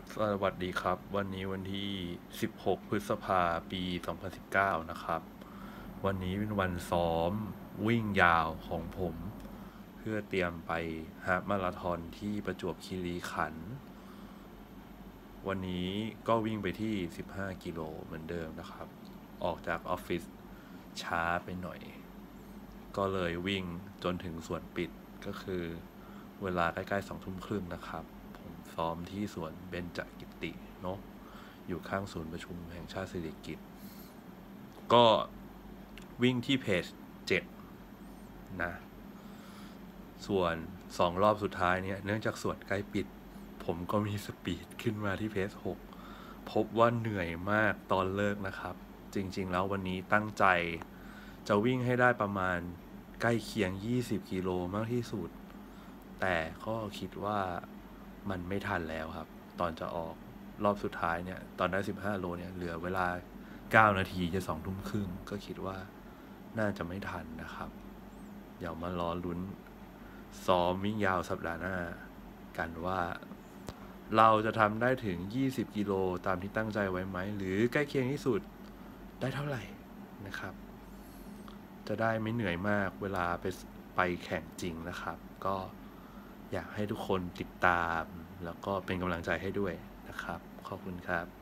สวัสดีครับวันนี้วันที่16พฤษภาปี2019นะครับวันนี้เป็นวันซ้อมวิ่งยาวของผมเพื่อเตรียมไปฮาล์ฟมาราธอนที่ประจวบคีรีขันธ์วันนี้ก็วิ่งไปที่15กิโลเหมือนเดิมนะครับออกจากออฟฟิศช้าไปหน่อยก็เลยวิ่งจนถึงสวนปิดก็คือเวลาใกล้ๆ20:30นะครับผมซ้อมที่สวนเบญจกิติเนาะอยู่ข้างศูนย์ประชุมแห่งชาติสิริกิติ์ก็วิ่งที่เพจ7นะส่วน2รอบสุดท้ายเนี่ยเนื่องจากสวนใกล้ปิดผมก็มีสปีดขึ้นมาที่เพจ6พบว่าเหนื่อยมากตอนเลิกนะครับจริงๆแล้ววันนี้ตั้งใจจะวิ่งให้ได้ประมาณใกล้เคียง20กิโลมากที่สุดแต่ก็คิดว่ามันไม่ทันแล้วครับตอนจะออกรอบสุดท้ายเนี่ยตอนได้15โลเนี่ยเหลือเวลา9นาทีจะ20:30ก็คิดว่าน่าจะไม่ทันนะครับเดี๋ยวมารอลุ้นซ้อมวิ่งยาวสัปดาห์หน้ากันว่าเราจะทำได้ถึง20กิโลตามที่ตั้งใจไว้ไหมหรือใกล้เคียงที่สุดได้เท่าไหร่นะครับจะได้ไม่เหนื่อยมากเวลาไปแข่งจริงนะครับก็อยากให้ทุกคนติดตามแล้วก็เป็นกำลังใจให้ด้วยนะครับขอบคุณครับ